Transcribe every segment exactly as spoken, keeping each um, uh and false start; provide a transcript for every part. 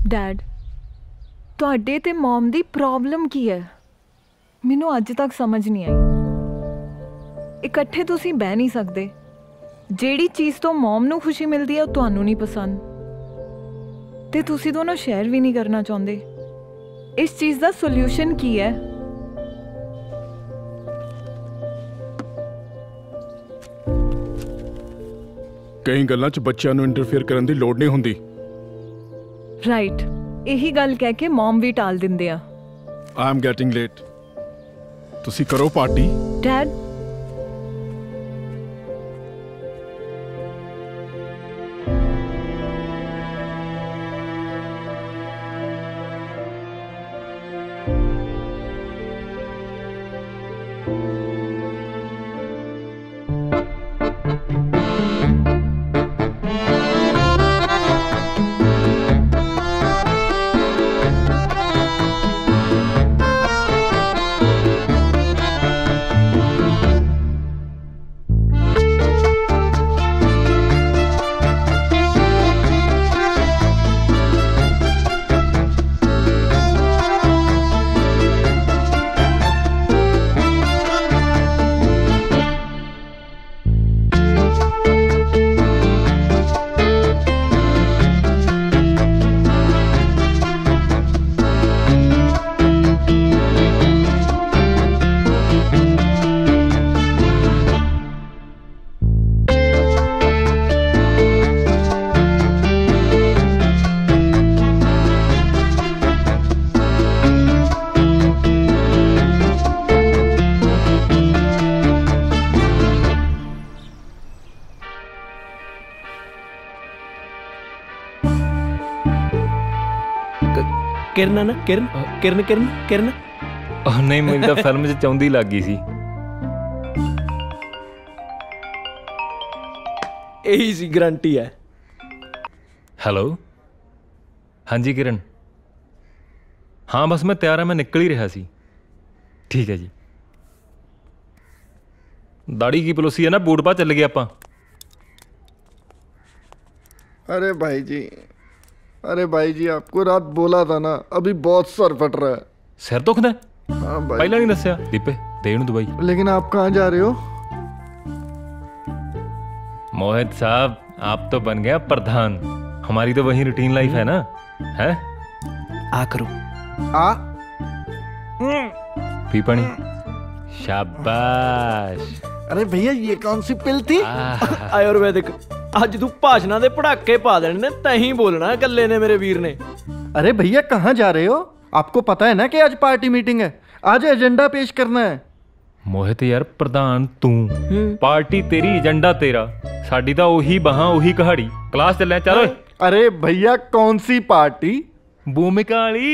Dad, ਤੁਹਾਡੇ ਤੇ ਮਮ ਦੀ problem ਕੀ ਹੈ? ਮੈਨੂੰ ਅੱਜ ਤੱਕ ਸਮਝ ਨਹੀਂ ਆਈ। ਇਕੱਠੇ ਤੁਸੀਂ ਬਹਿ ਨਹੀਂ ਸਕਦੇ। ਜਿਹੜੀ ਚੀਜ਼ ਤੋਂ ਮਮ ਨੂੰ ਖੁਸ਼ੀ ਮਿਲਦੀ ਹੈ ਉਹ ਤੁਹਾਨੂੰ ਨਹੀਂ ਪਸੰਦ, ਤੇ ਤੁਸੀਂ ਦੋਨੋਂ ਸ਼ੇਅਰ ਵੀ ਨਹੀਂ ਕਰਨਾ ਚਾਹੁੰਦੇ। ਇਸ ਚੀਜ਼ ਦਾ ਸੋਲਿਊਸ਼ਨ ਕੀ ਹੈ? ਕਈ ਗੱਲਾਂ 'ਚ ਬੱਚਿਆਂ ਨੂੰ ਇੰਟਰਫੇਅਰ ਕਰਨ ਦੀ ਲੋੜ ਨਹੀਂ ਹੁੰਦੀ। ਰਾਈਟ, ਇਹੀ ਗੱਲ ਕਹਿ ਕੇ ਮਮ ਵੀ ਟਾਲ ਦਿੰਦੇ ਆ। I am getting late. ਤੁਸੀਂ ਕਰੋ ਪਾਰਟੀ। ਡੈਡ, किरण ना किरण किरण किरण किरण नहीं, मैं तो फिल्म च चाहुंदी लग गई सी। यही सी गारंटी है। हेलो, हाँ जी किरण। हाँ बस मैं तैयार हाँ, मैं निकल ही रहा सी। ठीक है जी। दाढ़ी की पलोसी है ना, बूट पा चल गए आपां। अरे भाई जी, अरे भाई जी, आपको रात बोला था ना, अभी बहुत सर फट रहा है। सिर दुखदा है? हाँ भाई। पहला नहीं दस्या दीपे, दे इहनूं दवाई। लेकिन आप कहाँ जा रहे हो? मोहित साहब, आप तो बन गया प्रधान। हमारी तो वही रूटीन लाइफ है ना, है? आ करो आ पी पानी। शाबाश। अरे भैया, ये कौन सी पिल थी? आयुर्वेदिक। आज तू भाषणा दे पटाके पा देने ने, तहीं बोलना गले ने मेरे वीर ने। अरे भैया, कहाँ जा रहे हो? आपको पता है ना कि आज पार्टी मीटिंग है, आज एजेंडा पेश करना है। मोहित यार, प्रधान तू, पार्टी तेरी, एजेंडा तेरा, साडी दा ओही बहां ओही कहाड़ी। क्लास चले चलो। अरे भैया, कौन सी पार्टी? भूमिका वाली।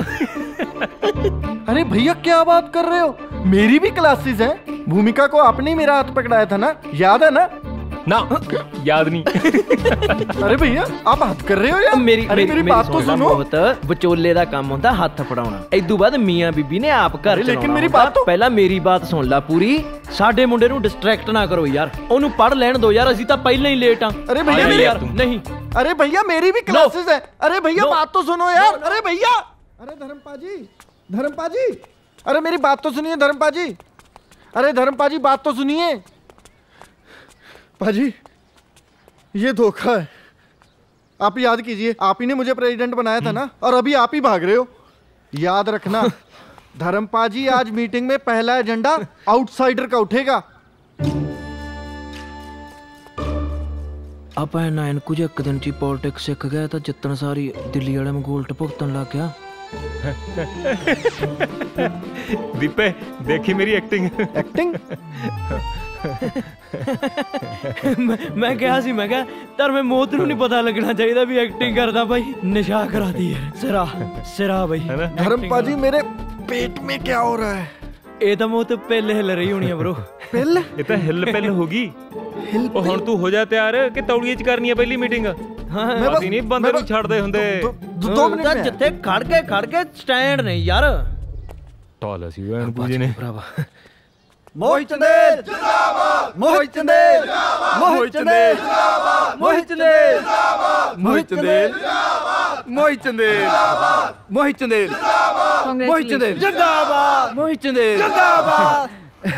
अरे भैया, क्या बात कर रहे हो? मेरी भी क्लासेस है। भूमिका को आपने ही मेरा हाथ पकड़ाया था ना, याद है ना? ना याद नहीं। अरे भैया, आप हद कर रहे हो यार। मेरी अरे मेरी, मेरी बात तो सुनो। बहुत विचोले दा काम होंदा हथ फड़ाउणा, इदू बाद मियां बीबी ने आप घर चलाउणा। लेकिन मेरी बात तो पहला मेरी बात सुन ला पूरी। साडे मुंडे नूं डिस्ट्रैक्ट ना करो यार, ओनू पढ़ लैण दो यार, असीं तां पहले ही लेट हां। अरे भैया मेरी यार नहीं। अरे भैया, मेरी भी क्लासेस है। अरे भैया, बात तो सुनो यार। अरे भैया, अरे धर्मपा जी, धर्मपा जी, अरे मेरी बात तो सुनिए धर्मपा जी। अरे धर्मपा जी, बात तो सुनिए। पाजी, ये धोखा है। आप याद कीजिए, आप ही ने मुझे प्रेसिडेंट बनाया था ना, और अभी आप ही भाग रहे हो। याद रखना धर्मपा जी, आज मीटिंग में पहला एजेंडा आउटसाइडर का उठेगा। आप ना इन कुछ एक दिन ची पॉलिटिक्स सीख गया तो जितन सारी दिल्ली वाले में गोल्ट भुगतन लग गया। दीपे, देखी मेरी एक्टिंग। एक्टिंग? मैं मैं क्या सी मैं क्या तर मैं मौत नूं नहीं पता लगना चाहिए भी एक्टिंग करदा भाई। नशा करा दी है सिरा सिरा भाई। धर्मपा जी, मेरे पेट में क्या हो रहा है? ये तो मौत पहले हिल रही होनी है ब्रो। पहले ये तो हिल पहले होगी। ओ हुण तू हो जा तैयार कि तौड़ीए च करनी है पहली मीटिंग। हां, ਅਸੀਂ ਨਹੀਂ ਬੰਦੇ ਨੂੰ ਛੱਡਦੇ ਹੁੰਦੇ। दो मिनट में जिथे खड़ के खड़ के स्टैंड नहीं यार। टॉल सी वैन पूजे ने। भरावा मोहित चंदेल जिंदाबाद, मोहित चंदेल जिंदाबाद, मोहित चंदेल जिंदाबाद, मोहित चंदेल जिंदाबाद, मोहित चंदेल जिंदाबाद, मोहित चंदेल जिंदाबाद, मोहित चंदेल जिंदाबाद, मोहित चंदेल जिंदाबाद, मोहित चंदेल जिंदाबाद।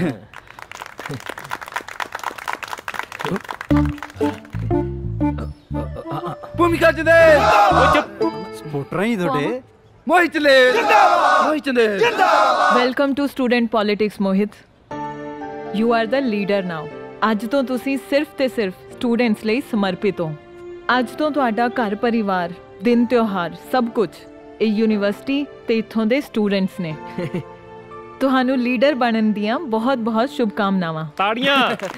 भूमिका चंदेल सपोर्टर ही थोड़े। मोहित चंदेल जिंदाबाद, मोहित चंदेल जिंदाबाद। Welcome to student politics Mohit. You are the leader now. ਅੱਜ ਤੋਂ ਤੁਸੀਂ ਸਿਰਫ ਤੇ ਸਿਰਫ ਸਟੂਡੈਂਟਸ ਲਈ ਸਮਰਪਿਤ ਹੋ। ਅੱਜ ਤੋਂ ਤੁਹਾਡਾ ਘਰ ਪਰਿਵਾਰ, ਦਿਨ ਤਿਉਹਾਰ ਸਭ ਕੁਝ ਇਹ ਯੂਨੀਵਰਸਿਟੀ ਤੇ ਇੱਥੋਂ ਦੇ ਸਟੂਡੈਂਟਸ ਨੇ। ਤੁਹਾਨੂੰ ਲੀਡਰ ਬਣਨ ਦੀਆਂ ਬਹੁਤ ਬਹੁਤ ਸ਼ੁਭਕਾਮਨਾਵਾਂ। ਤਾੜੀਆਂ।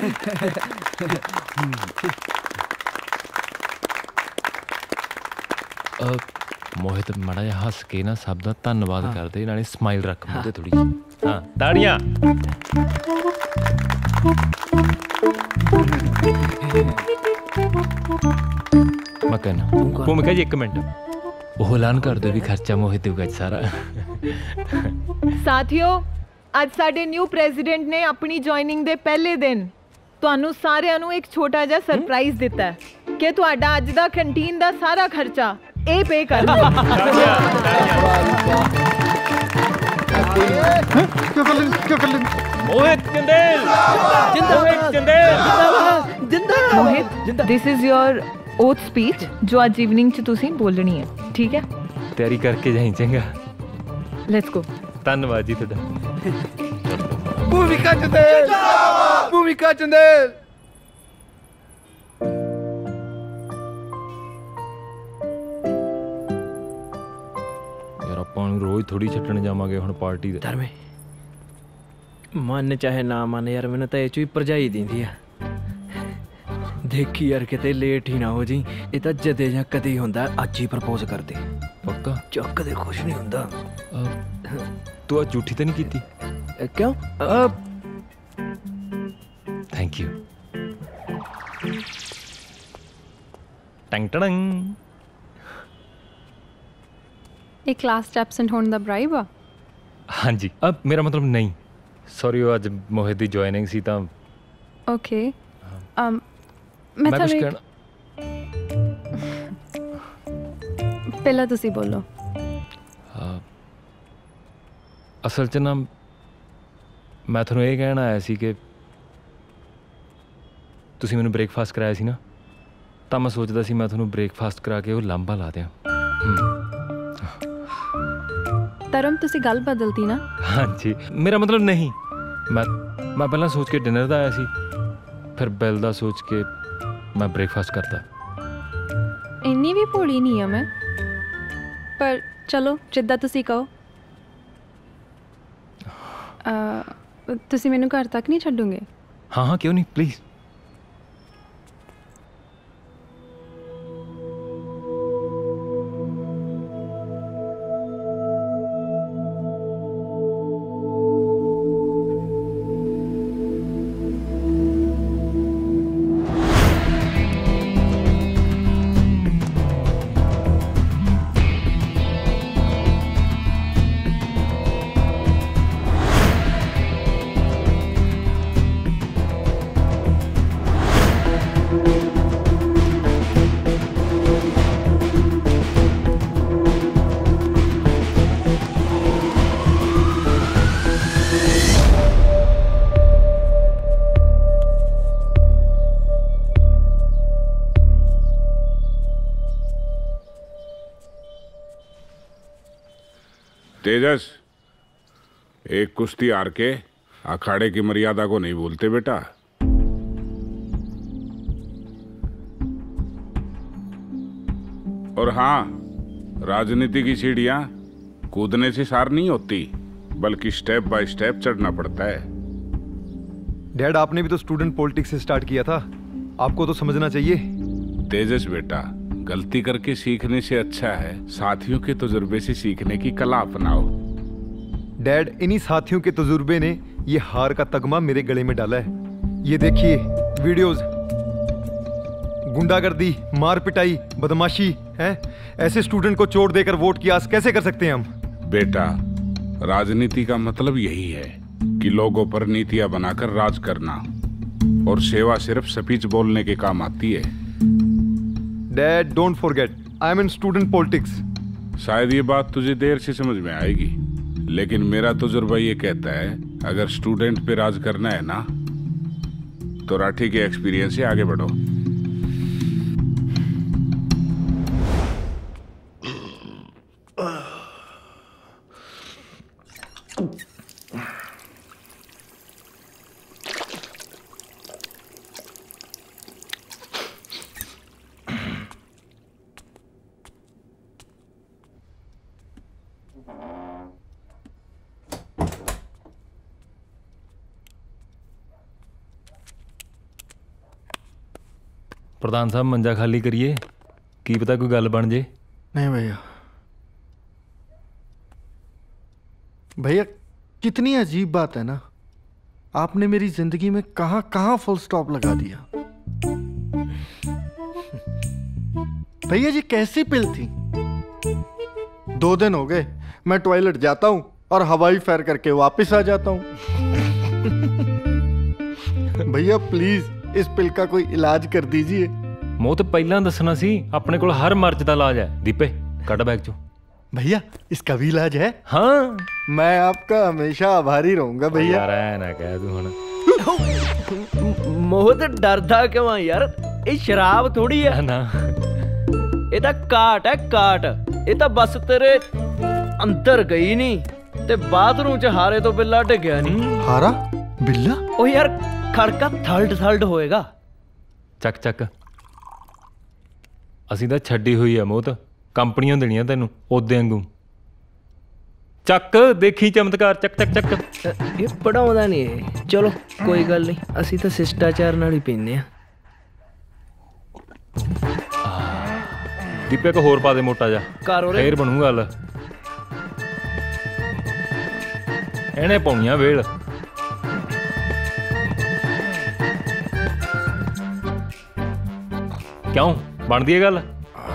ਮੋਹਿਤ ਮੜਾ ਜਿਹਾ ਹੱਸ ਕੇ ਨਾ ਸਭ ਦਾ ਧੰਨਵਾਦ ਕਰਦੇ, ਨਾਲੇ ਸਮਾਈਲ ਰੱਖ ਮੂੰਹ ਤੇ ਥੋੜੀ ਜਿਹੀ। ਹਾਂ ਤਾੜੀਆਂ। ਮੈਂ ਕਹਿਣਾ ਭੂਮਿਕਾ ਜੀ ਇੱਕ ਮਿੰਟ, ਉਹ ਐਲਾਨ ਕਰ ਦਿਓ ਵੀ ਖਰਚਾ ਮੋਹਿਤ ਦੇਊਗਾ ਸਾਰਾ। ਸਾਥੀਓ, ਅੱਜ ਸਾਡੇ ਨਿਊ ਪ੍ਰੈਜ਼ੀਡੈਂਟ ਨੇ ਆਪਣੀ ਜੁਆਇਨਿੰਗ ਦੇ ਪਹਿਲੇ ਦਿਨ ਤੁਹਾਨੂੰ ਸਾਰਿਆਂ ਨੂੰ ਇੱਕ ਛੋਟਾ ਜਿਹਾ ਸਰਪ੍ਰਾਈਜ਼ ਦਿੱਤਾ ਹੈ ਕਿ ਤੁਹਾਡਾ ਅੱਜ ਦਾ ਕੰਟੀਨ ਦਾ ਸਾਰਾ ਖਰਚਾ ਇਹ ਪੇ ਕਰਨਗੇ। मोहित चंदेल जिंदाबाद, जिंदाबाद, जिंदाबाद। Mohit, this is your oath speech जो आज इवनिंग च तुसी बोलनी है, ठीक है? तैयारी करके जाई चंगा। Let's go. धन्यवाद जी तुहाडा। भूमिका चंदेल, भूमिका चंदेल। यार ਆਪਾਂ ਨੂੰ ਰੋਜ਼ ਥੋੜੀ ਛੱਡਣ ਜਾਵਾਂਗੇ ਹੁਣ ਪਾਰਟੀ ਦੇ। ਧਰਮੇ ਮੰਨ ਚਾਹੇ ਨਾ ਮੰਨ ਯਾਰ, ਮੈਨੂੰ ਤਾਂ ਇਹ ਚ ਵੀ ਭਰਜਾਈ ਦਿੰਦੀ ਆ। ਦੇਖੀ ਯਾਰ ਕਿਤੇ ਲੇਟ ਹੀ ਨਾ ਹੋ ਜੀ। ਇਹ ਤਾਂ ਜਦੇ ਜਾਂ ਕਦੇ ਹੀ ਹੁੰਦਾ। ਅੱਜ ਹੀ ਪ੍ਰਪੋਜ਼ ਕਰ ਦੇ ਪੱਕਾ। ਚੱਕ ਦੇ ਕੁਛ ਨਹੀਂ ਹੁੰਦਾ। ਤੂੰ ਆ ਝੂਠੀ ਤਾਂ ਨਹੀਂ ਕੀਤੀ? ਕਿਉਂ? Thank you. ਟੰਗ ਟੜੰਗ। ਇਹ ਕਲਾਸ ਚ ਐਬਸੈਂਟ ਹੋਣ ਦਾ ਬ੍ਰਾਈਬ ਆ? ਹਾਂਜੀ। ਅਬ ਮੇਰਾ ਮਤਲਬ ਨਹੀਂ, ਸੌਰੀ, ਉਹ ਅੱਜ ਮੋਹਿਤ ਦੀ ਜੁਆਇਨਿੰਗ ਸੀ ਤਾਂ। ਓਕੇ। ਅਮ ਮੈਂ ਕੁਝ ਤੁਹਾਨੂੰ ਕਹਿਣਾ। ਪਹਿਲਾਂ ਤੁਸੀਂ ਬੋਲੋ। ਅਸਲ 'ਚ ਨਾ ਮੈਂ ਤੁਹਾਨੂੰ ਇਹ ਕਹਿਣ ਆਇਆ ਸੀ ਕਿ ਤੁਸੀਂ ਮੈਨੂੰ ਬ੍ਰੇਕਫਾਸਟ ਕਰਾਇਆ ਸੀ ਨਾ, ਤਾਂ ਮੈਂ ਸੋਚਦਾ ਸੀ ਮੈਂ ਤੁਹਾਨੂੰ ਬ੍ਰੇਕਫਾਸਟ ਕਰਾ ਕੇ ਉਹ ਲਾਂਭਾ ਲਾ ਦਿਆਂ। ਧਰਮ, ਤੁਸੀਂ ਗੱਲ ਬਦਲਦੀ ਨਾ। ਹਾਂਜੀ, ਮੇਰਾ ਮਤਲਬ ਨਹੀਂ। ਮੈਂ ਮੈਂ ਪਹਿਲਾਂ ਸੋਚ ਕੇ ਡਿਨਰ ਦਾ ਆਇਆ ਸੀ, ਫਿਰ ਬੈਲ ਦਾ ਸੋਚ ਕੇ ਮੈਂ ਬ੍ਰੇਕਫਾਸਟ ਕਰਤਾ। ਇੰਨੀ ਵੀ ਭੋਲੀ ਨਹੀਂ ਆ ਮੈਂ, ਪਰ ਚਲੋ ਜਿੱਦਾਂ ਤੁਸੀਂ ਕਹੋ। ਤੁਸੀਂ ਮੈਨੂੰ ਘਰ ਤੱਕ ਨਹੀਂ ਛੱਡੋਗੇ? ਹਾਂ ਹਾਂ, ਕਿਉਂ ਨਹੀਂ, ਪਲੀਜ਼। तेजस, एक कुश्ती हार के अखाड़े की मर्यादा को नहीं भूलते बेटा। और हाँ, राजनीति की सीढ़ियां कूदने से सार नहीं होती, बल्कि स्टेप बाय स्टेप चढ़ना पड़ता है। डैड, आपने भी तो स्टूडेंट पॉलिटिक्स से स्टार्ट किया था, आपको तो समझना चाहिए। तेजस बेटा, गलती करके सीखने से अच्छा है साथियों के तजुर्बे से सीखने की कला अपनाओ। डैड, इन्हीं साथियों के तजुर्बे ने ये हार का तगमा मेरे गले में डाला है। ये देखिए वीडियोस, गुंडागर्दी, मार पिटाई, बदमाशी है। ऐसे स्टूडेंट को चोट देकर वोट की आस कैसे कर सकते हैं हम? बेटा, राजनीति का मतलब यही है कि लोगों पर नीतियां बनाकर राज करना, और सेवा सिर्फ स्पीच बोलने के काम आती है। Dad don't forget I am in student politics. शायद ये बात तुझे देर से समझ में आएगी, लेकिन मेरा तजुर्बा ये कहता है अगर स्टूडेंट पे राज करना है ना तो राठी के एक्सपीरियंस से आगे बढ़ो। प्रधान साहब मंजा खाली करिए, की पता कोई गल बन जे। नहीं भैया, भैया कितनी अजीब बात है ना, आपने मेरी जिंदगी में कहां कहां फुल स्टॉप लगा दिया। भैया ये कैसी पिल थी? दो दिन हो गए मैं टॉयलेट जाता हूं और हवाई फेर करके वापस आ जाता हूं। भैया प्लीज इस पिल का कोई इलाज कर दीजिए। मोह तो पहला दसना सी, अपने को हर मर्ज का इलाज है। दीपे कट बैग चो। भैया इसका भी इलाज है? हाँ, मैं आपका हमेशा आभारी रहूंगा भैया। यार ऐ ना कह तू हुण। मोह तो डरदा क्यों है यार, ये शराब थोड़ी है ना, ये तो काट है काट। ये तो बस तेरे अंदर गई नहीं ते बाथरूम च हारे तो बिल्ला टिकया नहीं। हारा बिल्ला? ओ यार खड़का थल्ड थल्ड होएगा। ਚੱਕ ਚੱਕ, ਅਸੀਂ ਤਾਂ ਛੱਡੀ ਹੋਈ ਆ ਮੋਤ, ਕੰਪਨੀਆਂ ਦੇਣੀਆਂ ਤੈਨੂੰ ਉਹਦੇ ਵਾਂਗੂ। ਚੱਕ ਦੇਖੀ ਚਮਤਕਾਰ, ਚੱਕ ਚੱਕ ਚੱਕ। ਇਹ ਪੜਾਉਂਦਾ ਨਹੀਂ ਇਹ। ਚਲੋ ਕੋਈ ਗੱਲ ਨਹੀਂ, ਅਸੀਂ ਤਾਂ ਸਿਸ਼ਟਾਚਾਰ ਨਾਲ ਹੀ ਪੀਂਦੇ ਆ। ਦੀਪੇ ਕੋ ਹੋਰ ਪਾ ਦੇ ਮੋਟਾ ਜਾ, ਫੇਰ ਬਣੂ ਗੱਲ। ਇਹਨੇ ਪਾਉਣੀਆਂ ਵੇਲ। क्यों बनती है गल?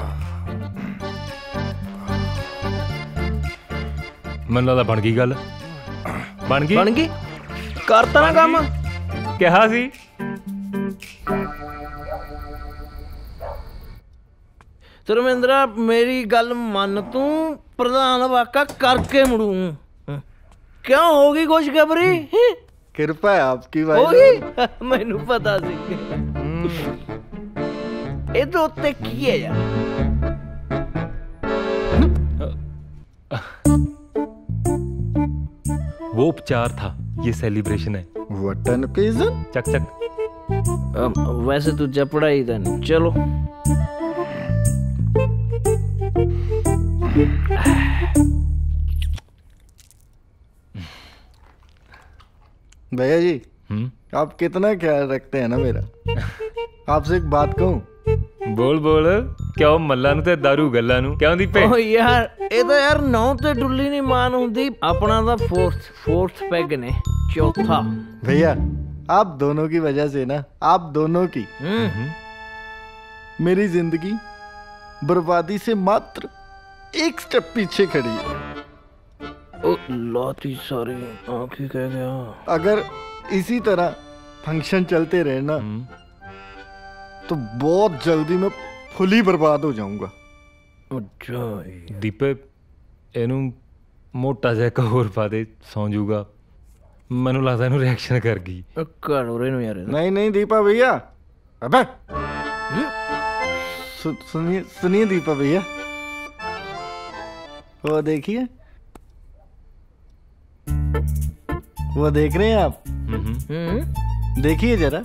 मैनूं लगदा बन गई गल। बन गई बन गई, करता ना काम। कहा सी धर्मेंद्रा मेरी गल मन तू, प्रधान वाका करके मुड़ू। क्यों होगी खुशखबरी? कृपा है आपकी भाई। होगी मैनू पता सी। ये तो उत्ते की है यार। वो उपचार था, ये सेलिब्रेशन है। What an occasion. चक चक। वैसे तू जपड़ा ही था नहीं। चलो भैया जी, हम्म, आप कितना ख्याल रखते हैं ना मेरा। आपसे एक बात कहूं? बोल बोल। क्यों मल्ला नु ते दारू गल्ला नु क्यों दीपे? ओ यार ये तो यार नौ ते डुल्ली नहीं मान हुंदी, अपना दा फोर्थ फोर्थ पैग ने चौथा। भैया आप दोनों की वजह से ना, आप दोनों की मेरी जिंदगी बर्बादी से मात्र एक स्टेप पीछे खड़ी है। ओ लाती सारी आंखें कह गया। अगर इसी तरह फंक्शन चलते रहे ना तो बहुत जल्दी मैं फुली बर्बाद हो जाऊंगा। दीपे एनू मोटा जिहा एक होर पा दे, सौ जूगा। मैनू लगदा इनू रिएक्शन कर गई। कर रे नु यार। नहीं नहीं दीपा भैया, अबे सु, सुनिए सुनिए दीपा भैया, वो देखिए, वो देख रहे हैं आप? देखिए जरा,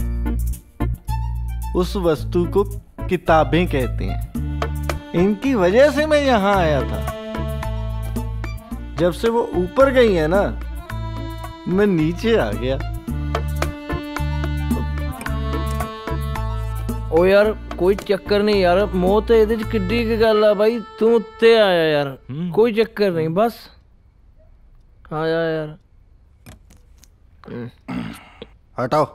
उस वस्तु को किताबें कहते हैं। इनकी वजह से मैं यहां आया था। जब से वो ऊपर गई है ना, मैं नीचे आ गया। ओ यार कोई चक्कर नहीं यार, मौत है इहदे च किड्डी की गल है भाई, तू उत्ते आया यार, कोई चक्कर नहीं, बस आया यार। हटाओ।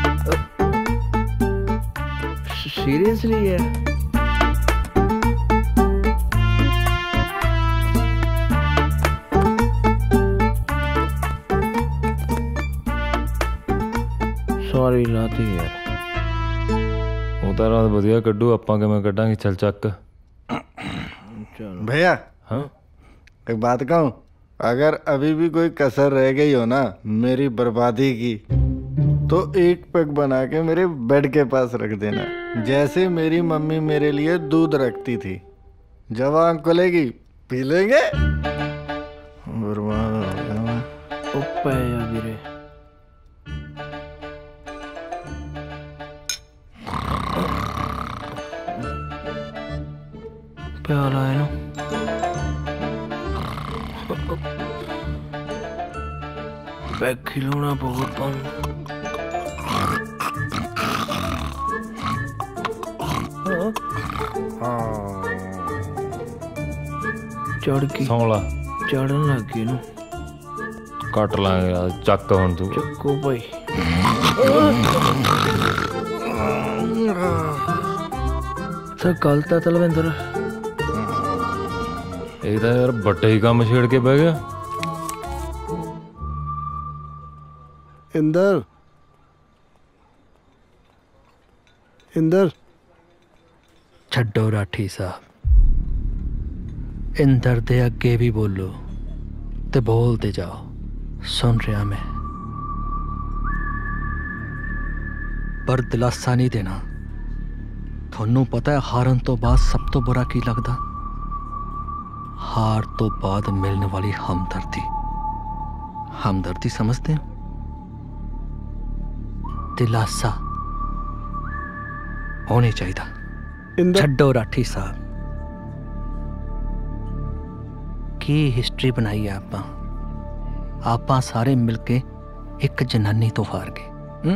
सीरियसली यार? ਹੀ ਲਾਤੀ ਯਾਰ। ਉਹ ਤਾਂ ਰਾਤ ਵਧੀਆ ਕੱਢੂ, ਆਪਾਂ ਕਿਵੇਂ ਕੱਢਾਂਗੇ? ਚੱਲ ਚੱਕ। भैया हाँ एक बात कहूँ, अगर अभी भी कोई कसर रह गई हो ना मेरी बर्बादी की, तो एक पैक बना के मेरे बेड के पास रख देना, जैसे मेरी मम्मी मेरे लिए दूध रखती थी। जब आँख खुलेगी पी लेंगे। बर्बाद हो गया मैं। ਉਹ ਪੈ ਜਾ ਵੀਰੇ। ਪਿਆਲਾ ਇਹਨੂੰ। ਪੈਗ ਖਿਲਾਉਣਾ ਪਊ ਆਪਾਂ ਨੂੰ। ਚੜ ਗਈ, ਸੌਂਲਾ ਚੜਨ ਲੱਗ ਗਈ ਇਹਨੂੰ। ਕੱਟ ਲਾਂਗੇ ਯਾਰ, ਚੱਕ ਹੁਣ ਤੂੰ। ਚੱਕੋ ਭਾਈ। ਸਰ ਗਲਤ ਆ ਤਲਵਿੰਦਰ। ਇਹ ਤਾਂ ਯਾਰ ਵੱਡਾ ਹੀ ਕੰਮ ਛੇੜ ਕੇ ਬਹਿ ਗਿਆ। ਇੰਦਰ ਇੰਦਰ ਛੱਡੋ ਰਾਠੀ ਸਾਹਿਬ, ਇੰਦਰ ਦੇ ਅੱਗੇ ਵੀ ਬੋਲੋ ਤੇ ਬੋਲਦੇ ਜਾਓ। ਸੁਣ ਰਿਹਾ ਮੈਂ, ਪਰ ਦਿਲਾਸਾ ਨਹੀਂ ਦੇਣਾ। ਤੁਹਾਨੂੰ ਪਤਾ ਹੈ ਹਾਰਨ ਤੋਂ ਬਾਅਦ ਸਭ ਤੋਂ ਬੁਰਾ ਕੀ ਲੱਗਦਾ? ਹਾਰ ਤੋਂ ਬਾਅਦ ਮਿਲਣ ਵਾਲੀ ਹਮਦਰਦੀ। ਹਮਦਰਦੀ ਸਮਝਦੇ ਹੋ? ਦਿਲਾਸਾ ਹੋਣੀ ਚਾਹੀਦਾ। ਛੱਡੋ ਰਾਠੀ ਸਾਹਿਬ, ਕੀ ਹਿਸਟਰੀ ਬਣਾਈ ਆ ਆਪਾਂ? ਆਪਾਂ ਸਾਰੇ ਮਿਲ ਕੇ ਇੱਕ ਜਨਾਨੀ ਤੋਂ ਹਾਰ ਗਏ।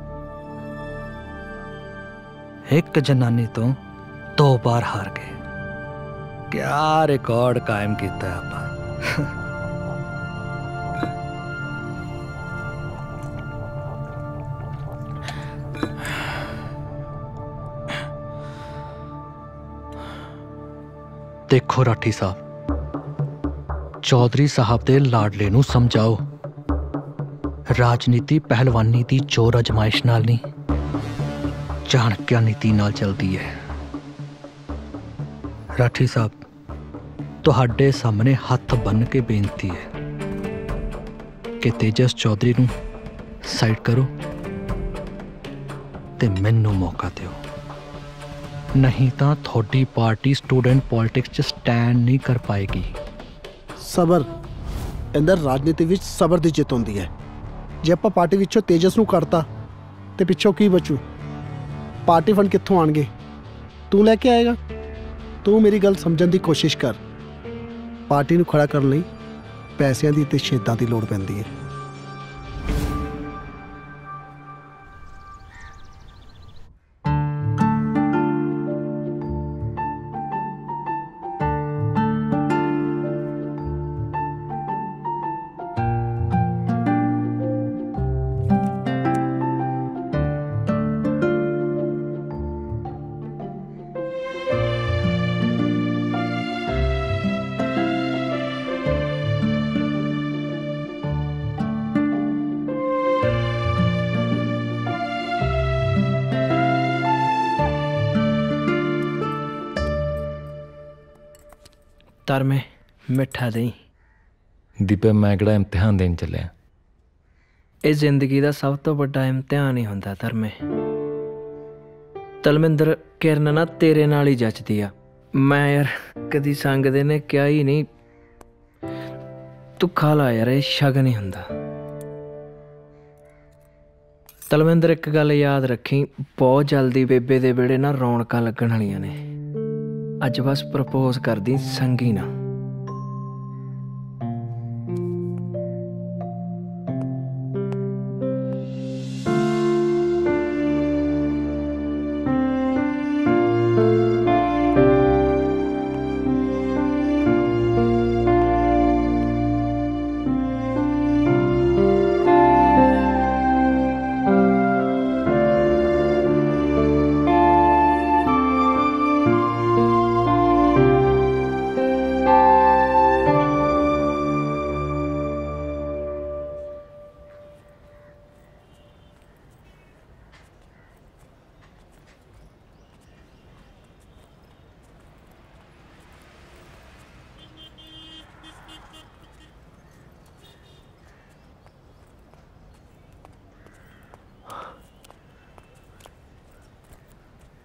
ਇੱਕ ਜਨਾਨੀ ਤੋਂ ਦੋ ਬਾਰ ਹਾਰ ਗਏ। ਕਿਆ ਰਿਕਾਰਡ ਕਾਇਮ ਕੀਤਾ ਆਪਾਂ। ਦੇਖੋ ਰਾਠੀ ਸਾਹਿਬ, ਚੌਧਰੀ ਸਾਹਿਬ ਦੇ ਲਾਡਲੇ ਨੂੰ ਸਮਝਾਓ, ਰਾਜਨੀਤੀ ਪਹਿਲਵਾਨੀ ਦੀ ਚੋਰ ਅਜਮਾਇਸ਼ ਨਾਲ ਨਹੀਂ, ਚਾਣਕਿਆ ਨੀਤੀ ਨਾਲ ਚੱਲਦੀ ਹੈ। ਰਾਠੀ ਸਾਹਿਬ, ਤੁਹਾਡੇ ਸਾਹਮਣੇ ਹੱਥ ਬੰਨ੍ਹ ਕੇ ਬੇਨਤੀ ਹੈ ਕਿ ਤੇਜਸ ਚੌਧਰੀ ਨੂੰ ਸਾਈਡ ਕਰੋ ਤੇ ਮੈਨੂੰ ਮੌਕਾ ਦਿਓ, ਨਹੀਂ ਤਾਂ ਤੁਹਾਡੀ ਪਾਰਟੀ ਸਟੂਡੈਂਟ ਪੋਲਿਟਿਕਸ 'ਚ ਸਟੈਂਡ ਨਹੀਂ ਕਰ ਪਾਏਗੀ। ਸਬਰ ਇੰਦਰ, ਰਾਜਨੀਤੀ ਵਿੱਚ ਸਬਰ ਦੀ ਜਿੱਤ ਹੁੰਦੀ ਹੈ। ਜੇ ਆਪਾਂ ਪਾਰਟੀ ਵਿੱਚੋਂ ਤੇਜਸ ਨੂੰ ਕੱਢਤਾ ਤੇ ਪਿੱਛੋਂ ਕੀ ਬਚੂ? ਪਾਰਟੀ ਫੰਡ ਕਿੱਥੋਂ ਆਣਗੇ? ਤੂੰ ਲੈ ਕੇ ਆਏਗਾ? ਤੂੰ ਮੇਰੀ ਗੱਲ ਸਮਝਣ ਦੀ ਕੋਸ਼ਿਸ਼ ਕਰ। ਪਾਰਟੀ ਨੂੰ ਖੜਾ ਕਰਨ ਲਈ ਪੈਸਿਆਂ ਦੀ ਤੇ ਸ਼ੇਦਾਂ ਦੀ ਲੋੜ ਪੈਂਦੀ ਹੈ। ਤਰਮੇ ਮਿੱਠਾ ਦੇਈ। ਦੀਪੇ, ਮੈਂ ਕਿਹੜਾ ਇਮਤਿਹਾਨ ਦੇਣ ਚੱਲਿਆ? ਇਹ ਜ਼ਿੰਦਗੀ ਦਾ ਸਭ ਤੋਂ ਵੱਡਾ ਇਮਤਿਹਾਨ ਹੀ ਹੁੰਦਾ ਧਰਮੇ। ਤਲਵਿੰਦਰ, ਕਿਰਨ ਨਾ ਤੇਰੇ ਨਾਲ ਹੀ ਜੱਚਦੀ ਆ। ਮੈਂ ਯਾਰ ਕਦੀ ਸੰਗਦੇ ਨੇ ਕਿਹਾ ਹੀ ਨਹੀਂ। ਤੂੰ ਖਾ ਲਾ ਯਾਰ, ਇਹ ਸ਼ਗਨ ਹੀ ਹੁੰਦਾ। ਤਲਵਿੰਦਰ, ਇੱਕ ਗੱਲ ਯਾਦ ਰੱਖੀ, ਬਹੁਤ ਜਲਦੀ ਬੇਬੇ ਦੇ ਵਿਹੜੇ ਨਾਲ ਰੌਣਕਾਂ ਲੱਗਣ ਵਾਲੀਆਂ ਨੇ। ਅੱਜ ਬਸ ਪ੍ਰਪੋਜ਼ ਕਰਦੀ, ਸੰਗੀ ਨਾ।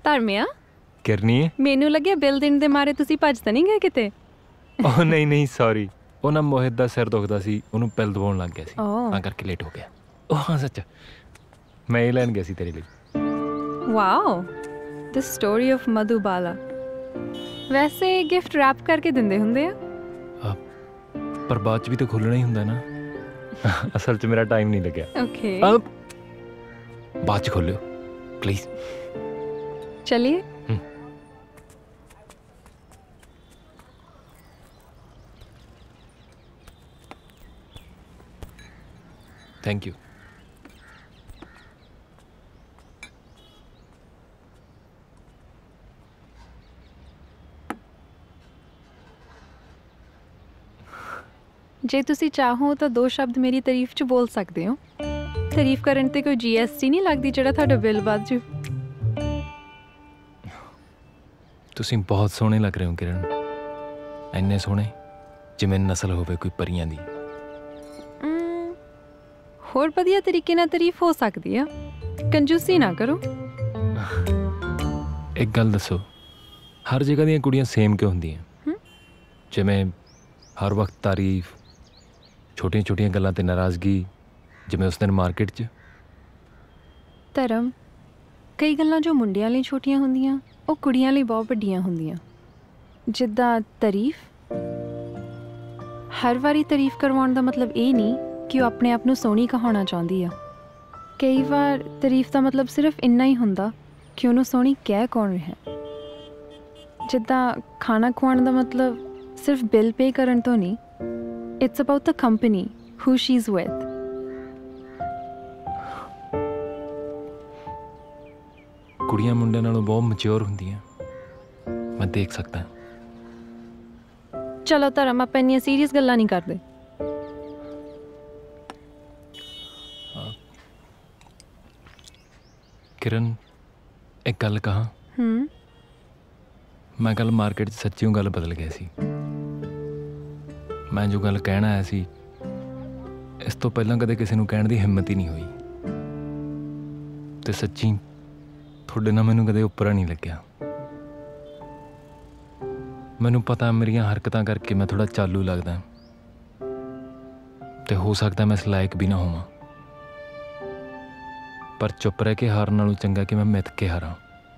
ਧਰਮਿਆ ਕਿਰਨੀ ਮੈਨੂੰ ਲੱਗਿਆ ਬਿੱਲ ਦੇਣ ਦੇ ਮਾਰੇ ਤੁਸੀਂ ਭੱਜ ਤਾਂ ਨਹੀਂ ਗਏ ਕਿਤੇ? ਉਹ ਨਹੀਂ ਨਹੀਂ ਸੌਰੀ, ਉਹ ਨਾ ਮੋਹਿਤ ਦਾ ਸਿਰ ਦੁਖਦਾ ਸੀ, ਉਹਨੂੰ ਪਿਲ ਦਵਾਉਣ ਲੱਗ ਗਿਆ ਸੀ, ਓਹ। ਤਾਂ ਕਰਕੇ ਲੇਟ ਹੋ ਗਿਆ। ਉਹ ਹਾਂ ਸੱਚ, ਮੈਂ ਇਹ ਲੈਣ ਗਿਆ ਸੀ ਤੇਰੇ ਲਈ। Wow, the story of Madhubala. ਵੈਸੇ ਗਿਫਟ ਰੈਪ ਕਰਕੇ ਦਿੰਦੇ ਹੁੰਦੇ ਆ? ਪਰ ਬਾਅਦ ਚ ਵੀ ਤਾਂ ਖੋਲ੍ਹਣਾ ਹੀ ਹੁੰਦਾ ਨਾ। ਅਸਲ ਚ ਮੇਰਾ ਟਾਈਮ ਨਹੀਂ ਲੱਗਿਆ। ਓਕੇ, ਬਾਅਦ ਚ ਖੋਲਿਓ ਪਲੀਜ਼। ਚਲਿਏ। Thank you. ਜੇ ਤੁਸੀਂ ਚਾਹੋ ਤਾਂ ਦੋ ਸ਼ਬਦ ਮੇਰੀ ਤਾਰੀਫ 'ਚ ਬੋਲ ਸਕਦੇ ਹੋ। ਤਾਰੀਫ ਕਰਨ ਤੇ ਕੋਈ ਜੀ ਐਸ ਟੀ ਨਹੀਂ ਲੱਗਦੀ ਜਿਹੜਾ ਤੁਹਾਡਾ ਬਿੱਲ ਵੱਧ ਜੂ। ਤੁਸੀਂ ਬਹੁਤ ਸੋਹਣੇ ਲੱਗ ਰਹੇ ਹੋ ਕਿਰਨ, ਇੰਨੇ ਸੋਹਣੇ ਜਿਵੇਂ ਨਸਲ ਹੋਵੇ ਕੋਈ ਪਰੀਆਂ ਦੀ। ਹੋਰ ਵਧੀਆ ਤਰੀਕੇ ਨਾਲ ਤਾਰੀਫ ਹੋ ਸਕਦੀ ਆ, ਕੰਜੂਸੀ ਨਾ ਕਰੋ। ਇੱਕ ਗੱਲ ਦੱਸੋ, ਹਰ ਜਗ੍ਹਾ ਦੀਆਂ ਕੁੜੀਆਂ ਸੇਮ ਕਿਉਂ ਹੁੰਦੀਆਂ? ਜਿਵੇਂ ਹਰ ਵਕਤ ਤਾਰੀਫ, ਛੋਟੀਆਂ ਛੋਟੀਆਂ ਗੱਲਾਂ ਤੇ ਨਾਰਾਜ਼ਗੀ, ਜਿਵੇਂ ਉਸ ਦਿਨ ਮਾਰਕੀਟ 'ਚ। ਧਰਮ, ਕਈ ਗੱਲਾਂ ਜੋ ਮੁੰਡਿਆਂ ਲਈ ਛੋਟੀਆਂ ਹੁੰਦੀਆਂ ਉਹ ਕੁੜੀਆਂ ਲਈ ਬਹੁਤ ਵੱਡੀਆਂ ਹੁੰਦੀਆਂ। ਜਿੱਦਾਂ ਤਾਰੀਫ, ਹਰ ਵਾਰੀ ਤਾਰੀਫ ਕਰਵਾਉਣ ਦਾ ਮਤਲਬ ਇਹ ਨਹੀਂ ਕਿ ਉਹ ਆਪਣੇ ਆਪ ਨੂੰ ਸੋਹਣੀ ਕਹਾਉਣਾ ਚਾਹੁੰਦੀ ਆ। ਕਈ ਵਾਰ ਤਾਰੀਫ ਦਾ ਮਤਲਬ ਸਿਰਫ ਇੰਨਾ ਹੀ ਹੁੰਦਾ ਕਿ ਉਹਨੂੰ ਸੋਹਣੀ ਕਹਿ ਕੌਣ ਰਿਹਾ। ਜਿੱਦਾਂ ਖਾਣਾ ਖਵਾਉਣ ਦਾ ਮਤਲਬ ਸਿਰਫ ਬਿੱਲ ਪੇ ਕਰਨ ਤੋਂ ਨਹੀਂ, it's about the company who she is with. ਕੁੜੀਆਂ ਮੁੰਡਿਆਂ ਨਾਲੋਂ ਬਹੁਤ ਮੈਚੁਰ ਹੁੰਦੀਆਂ, ਮੈਂ ਦੇਖ ਸਕਦਾ। ਚਲੋ ਧਰਮ, ਆਪਾਂ ਇੰਨੀਆਂ ਸੀਰੀਅਸ ਗੱਲਾਂ ਨਹੀਂ ਕਰਦੇ। ਕਿਰਨ, ਇੱਕ ਗੱਲ ਕਹਾਂ? ਹੂੰ। ਮੈਂ ਕੱਲ ਮਾਰਕੀਟ 'ਚ ਸੱਚੀਓ ਗੱਲ ਬਦਲ ਗਿਆ ਸੀ। ਮੈਂ ਜੋ ਗੱਲ ਕਹਿਣ ਆਇਆ ਸੀ, ਇਸ ਤੋਂ ਪਹਿਲਾਂ ਕਦੇ ਕਿਸੇ ਨੂੰ ਕਹਿਣ ਦੀ ਹਿੰਮਤ ਹੀ ਨਹੀਂ ਹੋਈ। ਤੇ ਸੱਚੀ ਤੁਹਾਡੇ ਨਾਲ ਮੈਨੂੰ ਕਦੇ ਉੱਪਰਾ ਨਹੀਂ ਲੱਗਿਆ। ਮੈਨੂੰ ਪਤਾ ਮੇਰੀਆਂ ਹਰਕਤਾਂ ਕਰਕੇ ਮੈਂ ਥੋੜ੍ਹਾ ਚਾਲੂ ਲੱਗਦਾ, ਤੇ ਹੋ ਸਕਦਾ ਮੈਂ ਇਸ ਲਾਇਕ ਵੀ ਨਾ ਹੋਵਾਂ। ਪਰ ਚੁੱਪ ਰਹਿ ਕੇ ਹਾਰਨ ਨਾਲੋਂ ਚੰਗਾ ਕਿ ਮੈਂ ਮਿੱਥ ਕੇ ਹਾਰਾਂ।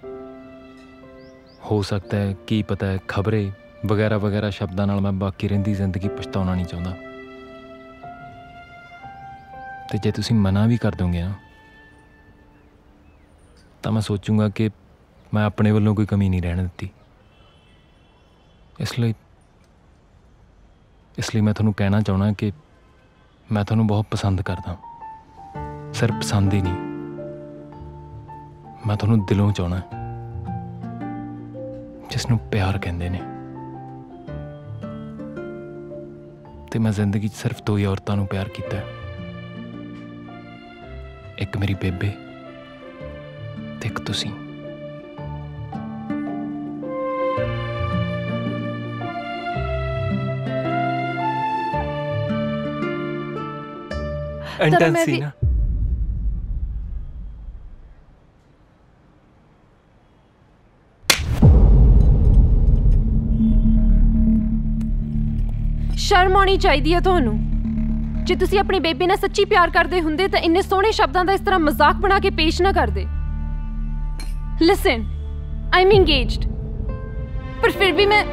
ਹੋ ਸਕਦਾ ਹੈ, ਕੀ ਪਤਾ ਹੈ, ਖਬਰੇ ਵਗੈਰਾ ਵਗੈਰਾ ਸ਼ਬਦਾਂ ਨਾਲ ਮੈਂ ਬਾਕੀ ਰਹਿੰਦੀ ਜ਼ਿੰਦਗੀ ਪਛਤਾਉਣਾ ਨਹੀਂ ਚਾਹੁੰਦਾ। ਤੇ ਜੇ ਤੁਸੀਂ ਮਨਾ ਵੀ ਕਰ ਦੋਗੇ ਨਾ, ਤਾਂ ਮੈਂ ਸੋਚੂੰਗਾ ਕਿ ਮੈਂ ਆਪਣੇ ਵੱਲੋਂ ਕੋਈ ਕਮੀ ਨਹੀਂ ਰਹਿਣ ਦਿੱਤੀ। ਇਸ ਲਈ ਇਸ ਲਈ ਮੈਂ ਤੁਹਾਨੂੰ ਕਹਿਣਾ ਚਾਹੁੰਦਾ ਕਿ ਮੈਂ ਤੁਹਾਨੂੰ ਬਹੁਤ ਪਸੰਦ ਕਰਦਾ। ਸਿਰਫ ਪਸੰਦ ਹੀ ਨਹੀਂ, ਮੈਂ ਤੁਹਾਨੂੰ ਦਿਲੋਂ ਚਾਹੁੰਦਾ, ਜਿਸ ਨੂੰ ਪਿਆਰ ਕਹਿੰਦੇ ਨੇ। ਤੇ ਮੈਂ ਜ਼ਿੰਦਗੀ 'ਚ ਸਿਰਫ ਦੋ ਹੀ ਔਰਤਾਂ ਨੂੰ ਪਿਆਰ ਕੀਤਾ, ਇੱਕ ਮੇਰੀ ਬੇਬੇ ਤੇ ਇੱਕ ਤੁਸੀਂ। ਇੰਟੈਂਸ ਸੀ ਨਾ। ਸ਼ਰਮ ਆਉਣੀ ਚਾਹੀਦੀ ਹੈ ਤੁਹਾਨੂੰ। ਜੇ ਤੁਸੀਂ ਆਪਣੀ ਬੇਬੇ ਨਾਲ ਸੱਚੀ ਪਿਆਰ ਕਰਦੇ ਹੁੰਦੇ ਤਾਂ ਇੰਨੇ ਸੋਹਣੇ ਸ਼ਬਦਾਂ ਦਾ ਇਸ ਤਰ੍ਹਾਂ ਮਜ਼ਾਕ ਬਣਾ ਕੇ ਪੇਸ਼ ਨਾ ਕਰਦੇ। ਲਿਸਨ, ਆਈ ਐਮ ਇੰਗੇਜਡ, ਪਰ ਫਿਰ ਵੀ ਮੈਂ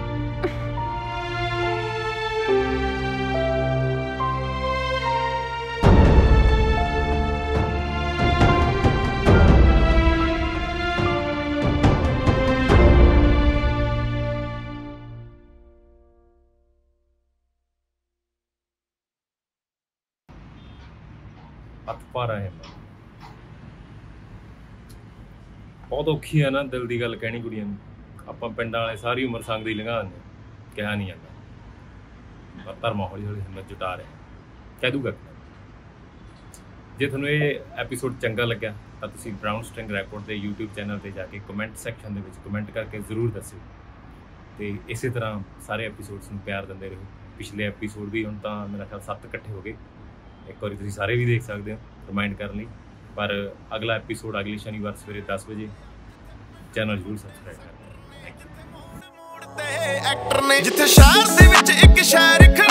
ਹੱਥ ਭਾਰਾ ਹੈ। ਬਹੁਤ ਔਖੀ ਹੈ ਨਾ ਦਿਲ ਦੀ ਗੱਲ ਕਹਿਣੀ ਕੁੜੀਆਂ ਨੂੰ। ਆਪਾਂ ਪਿੰਡਾਂ ਵਾਲੇ ਸਾਰੀ ਉਮਰ ਸੰਗ ਦੀ ਲੰਘਾ ਦਿੰਦੇ, ਕਿਹਾ ਨਹੀਂ ਜਾਂਦਾ। ਪਰ ਧਰਮਾ ਹੌਲੀ ਹੌਲੀ ਹਿੰਮਤ ਜੁਟਾ ਰਿਹਾ, ਕਹਿ ਦੂਗਾ। ਜੇ ਤੁਹਾਨੂੰ ਇਹ ਐਪੀਸੋਡ ਚੰਗਾ ਲੱਗਿਆ ਤਾਂ ਤੁਸੀਂ ਬਰਾਊਨ ਸਟ੍ਰਿੰਗ ਰੈਕੋਰਡ ਦੇ ਯੂਟਿਊਬ ਚੈਨਲ 'ਤੇ ਜਾ ਕੇ ਕਮੈਂਟ ਸੈਕਸ਼ਨ ਦੇ ਵਿੱਚ ਕਮੈਂਟ ਕਰਕੇ ਜ਼ਰੂਰ ਦੱਸਿਓ। ਅਤੇ ਇਸੇ ਤਰ੍ਹਾਂ ਸਾਰੇ ਐਪੀਸੋਡਸ ਨੂੰ ਪਿਆਰ ਦਿੰਦੇ ਰਹੋ। ਪਿਛਲੇ ਐਪੀਸੋਡ ਵੀ ਹੁਣ ਤਾਂ ਮੇਰਾ ਖਿਆਲ ਸੱਤ ਇਕੱਠੇ ਹੋ ਗਏ, ਇੱਕ ਵਾਰੀ ਤੁਸੀਂ ਸਾਰੇ ਵੀ ਦੇਖ ਸਕਦੇ ਹੋ ਰਿਮਾਈਂਡ ਕਰਨ ਲਈ। ਪਰ ਅਗਲਾ ਐਪੀਸੋਡ ਅਗਲੇ ਸ਼ਨੀਵਾਰ ਸਵੇਰੇ ਦਸ ਵਜੇ ਚੈਨਲ ਜ਼ਰੂਰ ਸਬਸਕ੍ਰਾਈਬ ਕਰਨਾ। ਐਕਟਰ ਨੇ ਜਿੱਥੇ ਸ਼ਹਿਰ ਦੇ ਵਿੱਚ ਇੱਕ ਸ਼ਹਿਰ